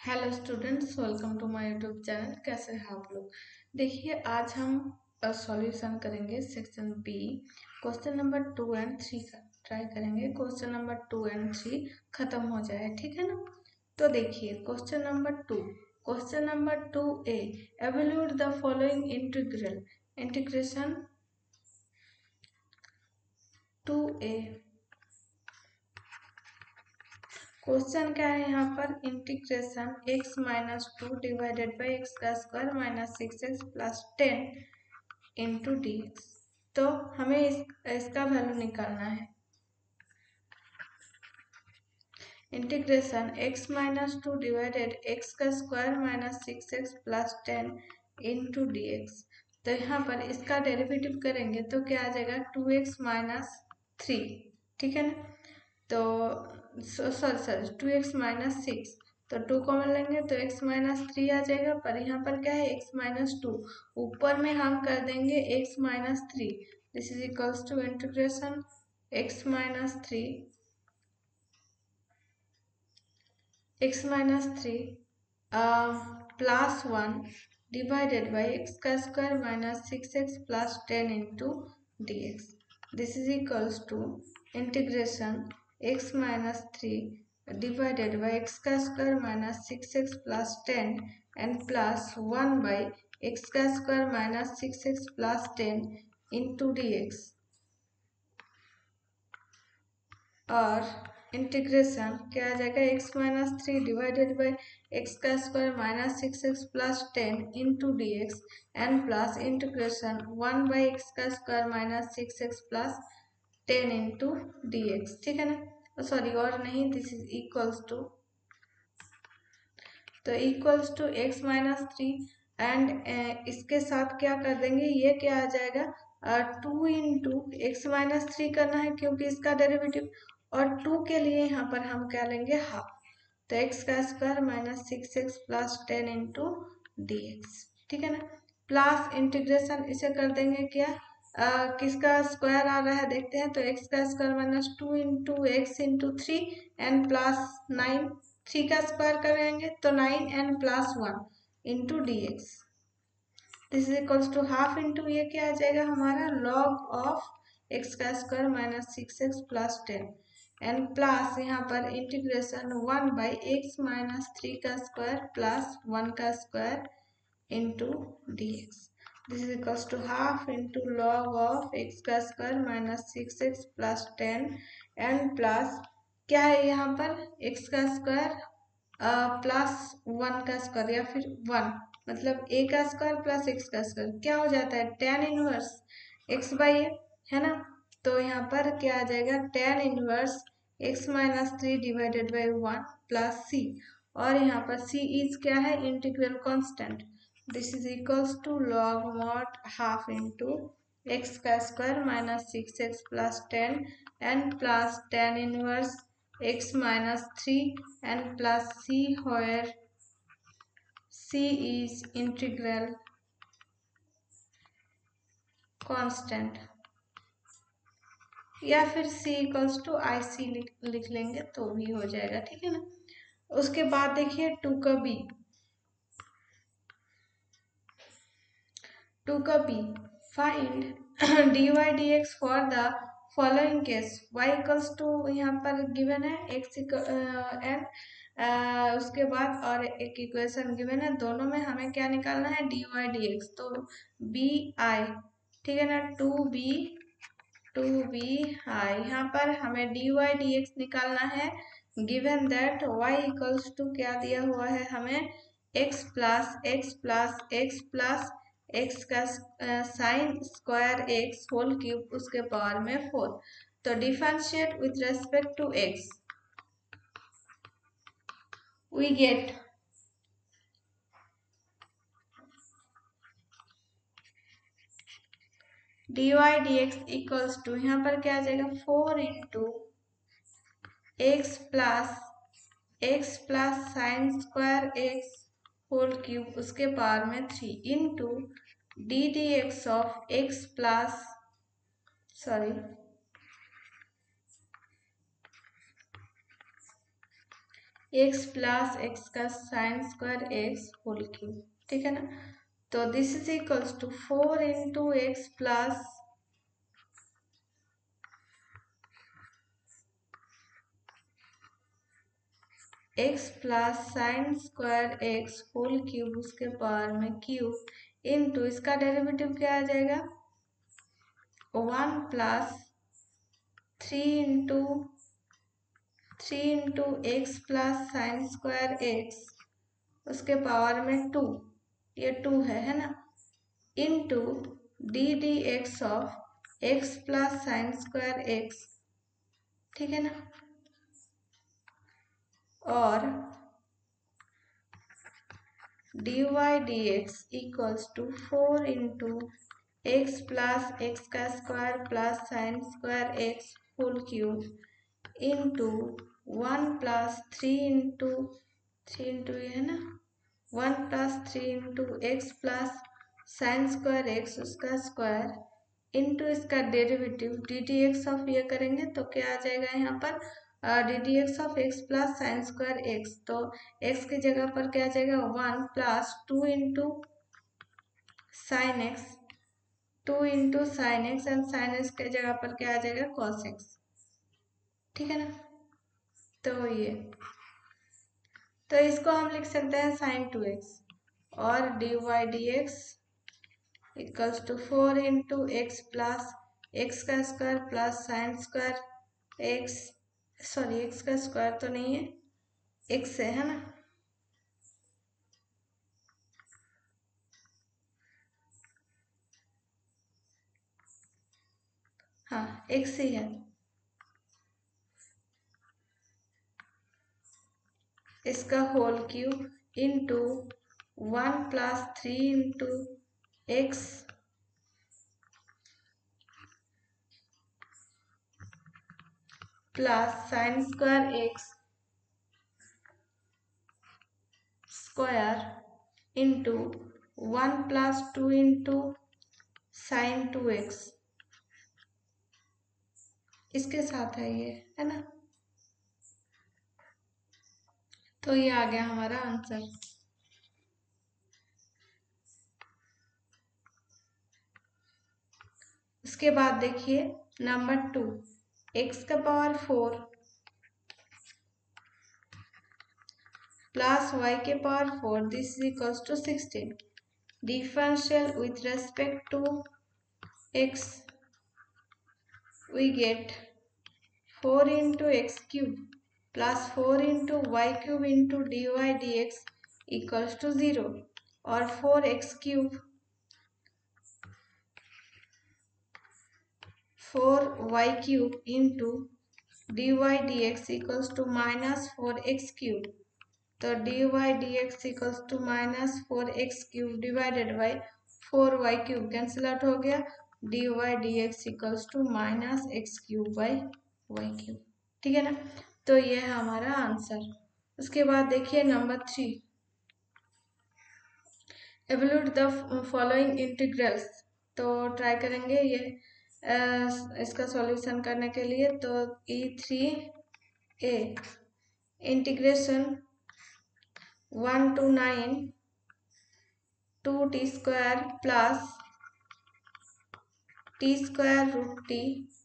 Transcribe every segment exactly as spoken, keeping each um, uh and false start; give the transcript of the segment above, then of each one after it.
Hello students, welcome to my YouTube channel. कैसे हैं आप लोग। देखिए, आज हम सॉल्यूशन करेंगे section B, question number two and three का ट्राई करेंगे। Question number two and three खत्म हो जाए, ठीक है ना। तो देखिए question number two question number two A, evaluate the following integral integration two A. क्वेश्चन क्या है यहाँ पर, integration x minus two divided by x का square minus six x plus ten into d x. तो हमें इस, इसका वैल्यू निकालना है। Integration x minus two divided x का square minus six x plus ten into d x. तो यहाँ पर इसका डेरिवेटिव करेंगे तो क्या आ जाएगा, टू एक्स माइनस थ्री, ठीक है ना। तो sorry sorry two x minus six, तो टू कॉमन लेंगे तो x माइनस थ्री आ जाएगा। पर यहाँ पर क्या है, x माइनस टू, ऊपर में हम कर देंगे x minus three. This is equals to integration x minus three x minus three plus one divided by x का square minus six x plus ten into d x. This is equals to integration x minus three divided by x का square minus six x plus ten and plus one by x का square minus six x plus ten into d x. और integration क्या आ जाएगा, x minus three divided by x का square minus six x plus ten into d x and plus integration one by x का square minus six x plus ten into d x, ठीक है ना। Sorry और नहीं, this is equals to, तो equals to x minus three and इसके साथ क्या कर देंगे, ये क्या आ जाएगा, two into x minus three करना है क्योंकि इसका डेरिवेटिव, और टू के लिए यहाँ पर हम क्या लेंगे, हाफ। तो एक्स का square minus six x plus ten into d x, ठीक है ना। प्लस इंटीग्रेशन इसे कर देंगे क्या, uh, किसका स्क्वायर आ रहा है देखते हैं। तो एक्स का square minus two into x into three and plus nine, three का स्क्वायर करेंगे तो nine and plus one into d x. This is equals to half into ये क्या आ जाएगा हमारा, लॉग ऑफ एक्स का square minus six x plus ten and plus यहाँ पर integration one by x minus three का स्क्वायर प्लस वन का square into d x. This is equals to half into log of x का square minus six x plus ten and plus क्या है यहाँ पर, x का square plus one का square या फिर वन, मतलब ए का स्क्वायर प्लस एक्स का स्क्वायर क्या हो जाता है, tan inverse x by A, है ना। तो यहाँ पर क्या आ जाएगा, tan inverse x minus three divided by one plus C, और यहाँ पर सी इज क्या है, integral constant. This is equals to log mod half into x का square minus six x plus ten and plus tan inverse x minus three and plus c where c is integral constant, या फिर c equals to I C लिख लेंगे तो भी हो जाएगा, ठीक है ना। उसके बाद देखिए टू का बी, टू का b find d y d x for the following case, y equals to यहाँ पर गिवन है x एंड Uh, उसके बाद और एक इक्वेशन गिवन है, दोनों में हमें क्या निकालना है, डी वाई डी एक्स। तो बी आई, ठीक है ना, two b two b i, यहाँ पर हमें डी वाई डी एक्स निकालना है given that y equals to क्या दिया हुआ है हमें, x plus x plus x plus x का sine square x whole cube उसके पावर में फोर। तो differentiate with respect to x we get dy dx equals to, यहाँ पर क्या आ जाएगा, four into x plus x plus sine square x whole cube उसके पावर में three into d d x of x plus sorry x plus x का sine square x whole cube, ठीक है ना। तो this is equals to four into x plus x plus sine square x whole cube उसके power में cube into इसका derivative क्या आ जाएगा, one plus three into three into x plus sine square x उसके पावर में two, ये two है है ना, into d d x of x plus sine square x, ठीक है ना। और d y d x equals to four into x plus x का square plus sine square x whole cube into one plus three into three into ये है ना, one plus three into x plus sine square x उसका square into इसका derivative D d x of ये करेंगे तो क्या आ जाएगा यहाँ पर d d x of x plus sine square x, तो एक्स की जगह पर क्या आ जाएगा one plus two into sine x, two into sine x and sine x के जगह पर क्या आ जाएगा कॉस एक्स, ठीक है ना। तो ये तो इसको हम लिख सकते हैं साइन टू एक्स और d y d x equals to four into x plus x का square plus sine square x, sorry x का स्क्वायर तो नहीं है, एक्स है, है ना। हाँ एक्स ही है, इसका whole cube into one plus three into x plus sine square x square into one plus two into sine two x, इसके साथ है ये, है ना। तो ये आ गया हमारा आंसर। उसके बाद देखिए नंबर टू, एक्स का पावर फोर प्लस वाई के power four this is equals to sixteen, differential with respect to x we get four into x cube plus four into y cube into dy dx equals to zero, और four x cube four y cube into dy dx equals to minus four x cube, तो dy dx equals to minus four x cube divided by four y cube cancel out हो गया, dy dx equals to minus x cube by y cube, ठीक है ना। तो ये है हमारा आंसर। उसके बाद देखिए number three, evaluate the following integrals, तो ट्राई करेंगे ये आ, इसका सॉल्यूशन करने के लिए। तो e three a integration one to nine two t square plus t square root t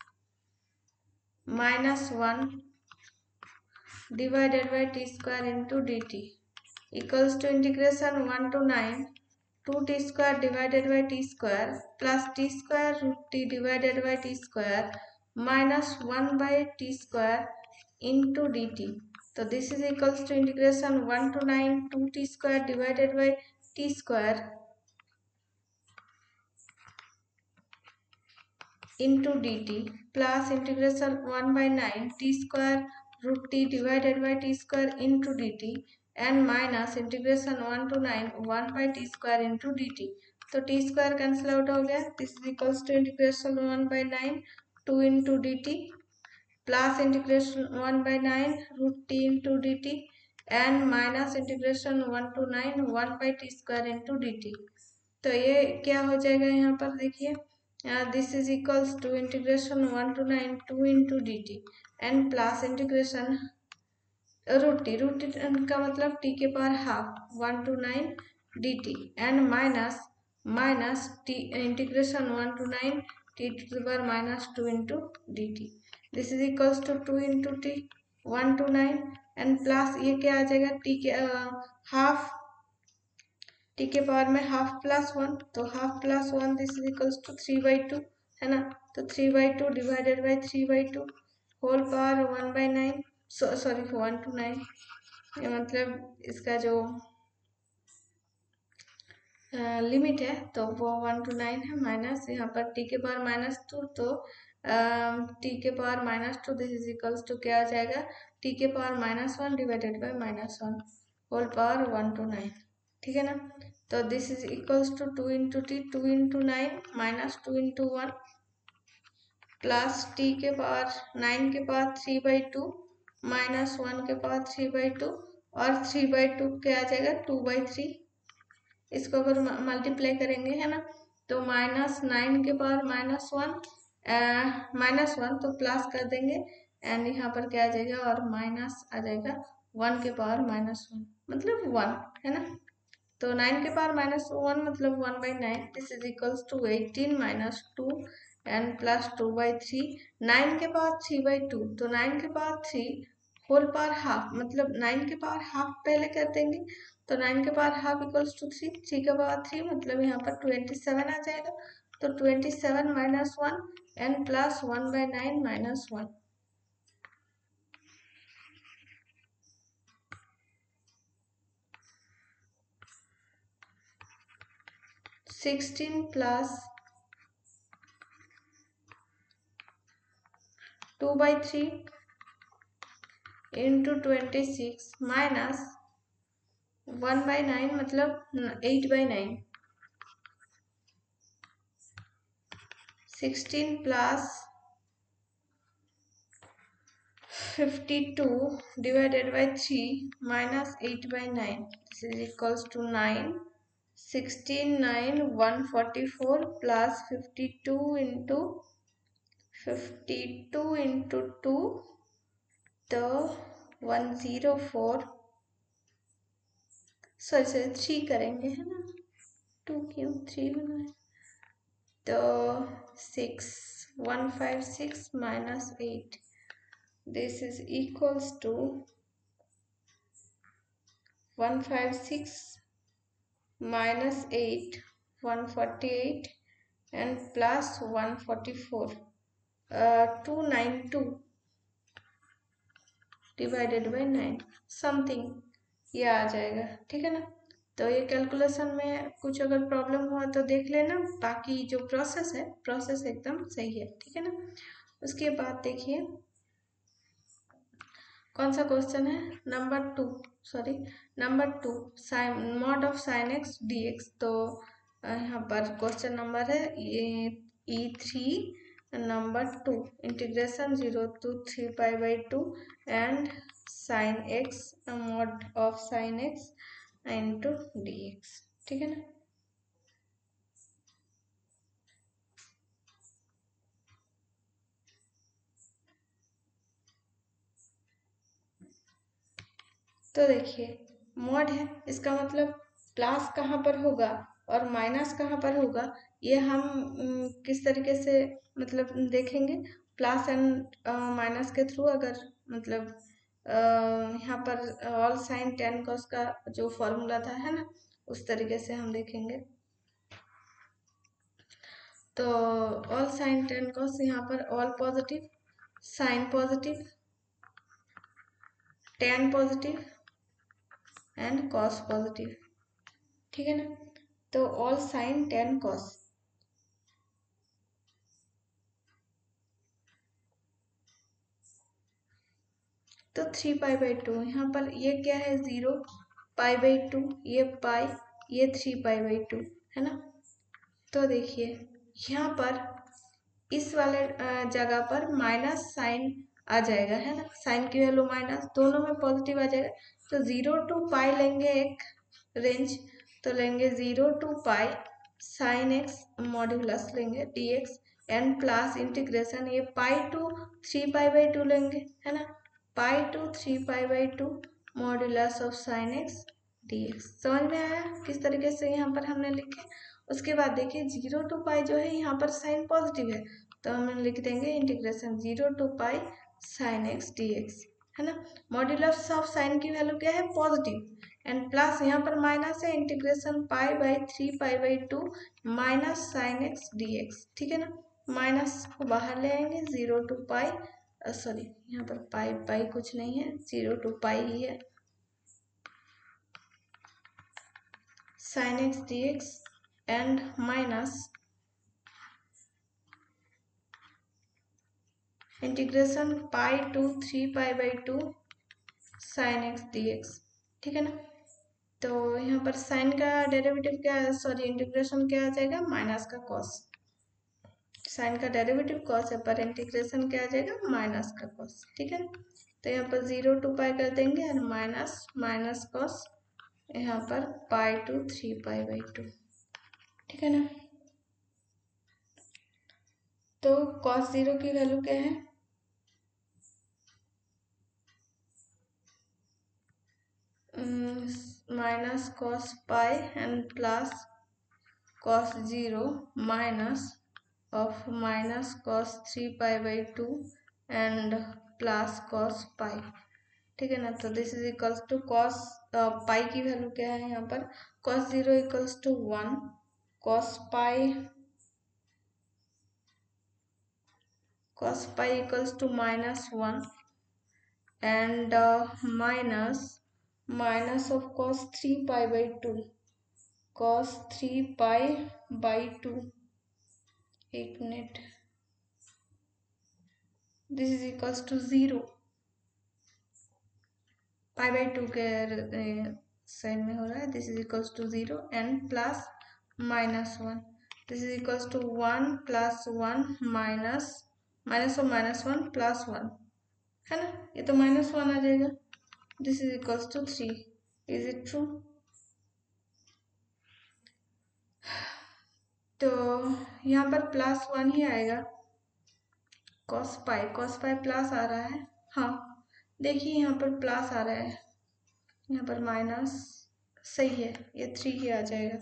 minus one divided by t square into d t equals to integration one to nine two t square divided by t square plus t square root t divided by t square minus one by t square into d t, तो this is equals to integration one to nine two t square divided by t square into dt plus integration one by nine t square root t divided by t square into dt and minus integration one to nine one by t square into dt, तो t square cancel out हो गया, this is equals to integration one by nine two into dt plus integration one by nine root t into dt and minus integration one to nine one by t square into dt, तो ये क्या हो जाएगा यहाँ पर देखिए, this is equals to integration one to nine two into d t and plus integration root t root t का मतलब टी के power half one to nine d t and minus minus t integration one to nine t to the power minus two into d t this is equals to two into t one to nine and plus ये क्या आ जाएगा t के half T के power में half plus one तो half plus one this is equals to three by two है ना तो three by two divided by three by two whole power one by nine sorry one to nine ये मतलब इसका जो limit है तो वो वन टू नाइन है माइनस यहाँ पर टी के पावर माइनस टू तो टी के power minus two this is equals to क्या आ जाएगा टी के power minus one divided by minus one whole power one to nine ठीक है ना तो this is equals to two into t two into nine minus two into one plus t के power nine के power three by two minus one के power three by two और three by two क्या आ जाएगा to by three इसको अगर multiply करेंगे है ना तो माइनस नाइन के power minus one minus one तो प्लस कर देंगे एंड यहाँ पर क्या आ जाएगा और माइनस आ जाएगा वन के पावर माइनस वन मतलब वन है ना तो नाइन के पावर माइनस वन मतलब one by nine this is equals to eighteen minus two and plus two by three nine के पावर थ्री बाई टू तो नाइन के power three whole power half मतलब nine के power half पहले कर देंगे तो नाइन के power half equals to three three के पावर थ्री मतलब यहाँ पर ट्वेंटी सेवन आ जाएगा तो twenty seven minus one and plus one by nine minus one sixteen plus two by three into twenty six minus one by nine मतलब eight by nine sixteen plus fifty two divided by three minus eight by nine this is equals to nine sixteen nine one forty four plus fifty two into fifty two into two तो one zero four sorry sorry three करेंगे है ना two क्यों three बनाए तो six one five six minus eight this is equals to one five six minus eight one forty-eight and plus one forty-four uh, two ninety-two divided by nine something ये आ जाएगा ठीक है ना तो ये कैलकुलेशन में कुछ अगर प्रॉब्लम हुआ तो देख लेना बाकी जो प्रोसेस है प्रोसेस एकदम सही है ठीक है ना उसके बाद देखिए कौन सा क्वेश्चन है number two sorry number two sine mod of sine x d x तो यहाँ पर क्वेश्चन नंबर है ये e three number two integration zero to three pi by two and sine x mod of sine x into d x ठीक है ना तो देखिए मॉड है इसका मतलब प्लस कहाँ पर होगा और माइनस कहाँ पर होगा ये हम किस तरीके से मतलब देखेंगे प्लस एंड माइनस के थ्रू अगर मतलब यहाँ पर ऑल साइन टेन कॉस का जो फॉर्मूला था है ना उस तरीके से हम देखेंगे तो ऑल साइन टेन कॉस यहाँ पर all positive sine positive tan positive and cos positive ठीक है ना तो ऑल साइन टेन कॉस तो थ्री पाई बाई टू यहाँ पर ये क्या है जीरो पाई बाई टू ये पाई ये थ्री पाई बाई टू है ना तो देखिए यहाँ पर इस वाले जगह पर माइनस साइन आ जाएगा है ना साइन की वैल्यू माइनस दोनों में पॉजिटिव आ जाएगा तो जीरो टू पाई लेंगे एक रेंज तो लेंगे zero to pi sine x modulus लेंगे d x and plus integration ये pi to three pi by two लेंगे है ना pi to three pi by two modulus of sine x d x. समझ में आया किस तरीके से यहाँ पर हमने लिखे। उसके बाद देखिए जीरो टू पाई जो है यहाँ पर साइन पॉजिटिव है, तो हम लिख देंगे integration zero to pi sine x d x, है ना। मॉड्यूलस ऑफ साइन की वैल्यू क्या है, पॉजिटिव, एंड प्लस यहाँ पर माइनस है, integration pi by three pi by two minus sine x d x, ठीक है ना। माइनस को बाहर ले आएंगे, जीरो टू पाई, सॉरी यहाँ पर पाई पाई कुछ नहीं है, जीरो टू पाई ही है, sine x d x and minus integration pi to three pi by two sine x d x, ठीक है ना। तो यहाँ पर साइन का डेरिवेटिव क्या है, सॉरी इंटीग्रेशन क्या आ जाएगा, माइनस का कॉस। साइन का डेरिवेटिव कॉस है, पर इंटीग्रेशन क्या आ जाएगा, माइनस का कॉस, ठीक है। तो यहाँ पर जीरो टू पाई कर देंगे और माइनस माइनस कॉस यहाँ पर pi to three pi by two, ठीक है ना। तो कॉस जीरो की वैल्यू क्या है, minus cos pi and plus cos zero minus of minus cos three pi by two and plus cos pi, ठीक है ना। तो this is equals to cos pi की वैल्यू क्या है यहाँ पर, cos zero equals to one, cos pi cos pi equals to minus one and uh, minus minus of cos three pi by two, cos three pi by two, एक minute, this is equals to zero, pi by two के side में हो रहा है, this is equals to zero and plus minus one, this is equals to one plus one minus minus of minus one plus one, है ना, ये तो minus one आ जाएगा, this is equals to three, is it true. तो यहाँ पर plus one ही आएगा, cos pi cos pi plus आ रहा है, हाँ देखिए यहाँ पर प्लस आ रहा है, यहाँ पर माइनस, सही है, ये थ्री ही आ जाएगा।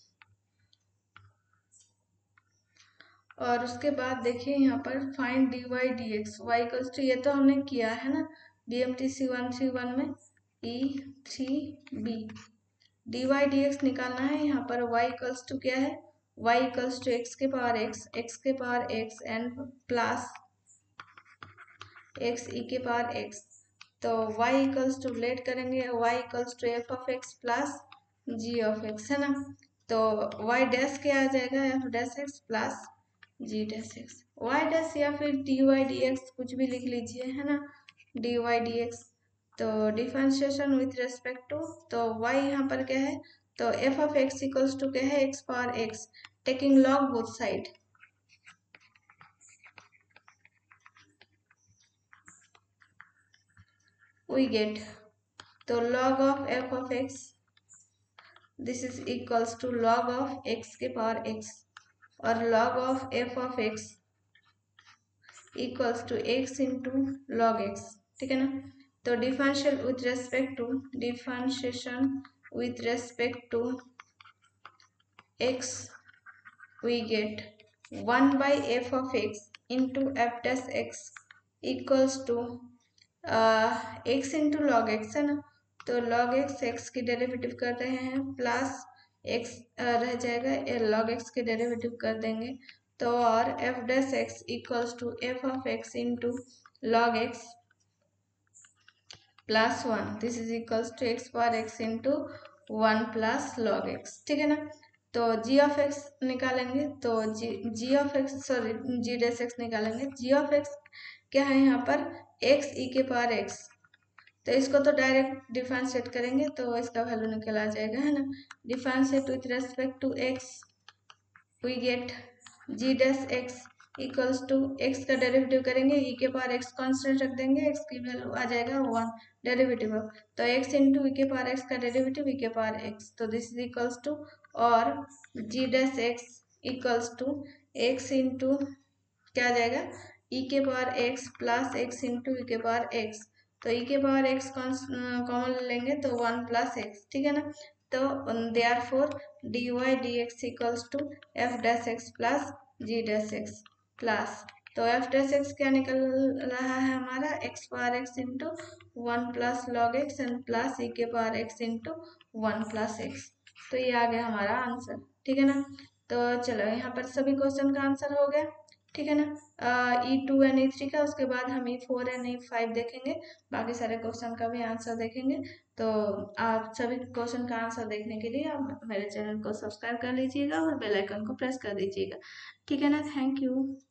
और उसके बाद देखिए यहाँ पर find d y d x, y equals to, ये तो हमने किया है ना D M T C one three one में, e three b, d y d x निकालना है। यहाँ पर y इक्वल्स टू क्या है, y इक्वल्स टू एक्स के पावर x, x के power x and plus x e के पावर x, तो y इक्वल्स टू लेट करेंगे, y equals to f of x plus g of x, है ना। तो y डैश क्या आ जाएगा, f dash x plus g dash x, y dash या फिर डी वाई डी एक्स कुछ भी लिख लीजिए, है ना, डी वाई डी एक्स। तो डिफरेंशिएशन विथ रेस्पेक्ट टू, तो y यहाँ पर क्या है, तो f of x equals to क्या है, x power x, taking log both side, we get, तो log of f of x this is equals to log of x के पावर एक्स, और log of f of x equals to x into log x, ठीक है ना। तो differential with respect to, differentiation with respect to x we get one by f of x into f dash x equals to uh, x into log x, है ना। तो log x x की derivative कर रहे हैं, plus x uh, रह जाएगा, log x के डेरिवेटिव कर देंगे, तो और f dash x equals to f of x into log x plus one, this is equals to x power x into one plus log x, ठीक है ना। तो g ऑफ x निकालेंगे, तो g g of x sorry g dash x निकालेंगे, g of x क्या है यहाँ पर, x e के पावर x, तो इसको तो डायरेक्ट डिफरेंशिएट करेंगे तो इसका वैल्यू निकल आ जाएगा, है ना। Differentiate with respect to x we get g dash x equals to x का डेरिवेटिव करेंगे, e के पावर x कांस्टेंट रख देंगे, x की वैल्यू आ जाएगा वन, डेरिवेटिव ऑफ, तो x इंटू e के पावर x का डेरिवेटिव e के पावर x, तो दिस इज इक्वल्स टू, और g dash x equals to x into क्या आ जाएगा, e के power x plus x into e के पावर x, तो ई के पावर एक्स कॉमन लेंगे तो वन प्लस एक्स, ठीक है ना। तो therefore d y d x equals to f dash x plus g dash x plus, तो एफ डैश एक्स क्या निकल रहा है हमारा, x power x into one plus log x and plus e के power x into one plus x. तो ये आ गया हमारा आंसर, ठीक है ना। तो चलो यहाँ पर सभी क्वेश्चन का आंसर हो गया, ठीक है ना। E two and e three का, उसके बाद हम e four and e five देखेंगे, बाकी सारे क्वेश्चन का भी आंसर देखेंगे। तो आप सभी क्वेश्चन का आंसर देखने के लिए आप मेरे चैनल को सब्सक्राइब कर लीजिएगा और बेल आइकन को प्रेस कर दीजिएगा, ठीक है ना। Thank you.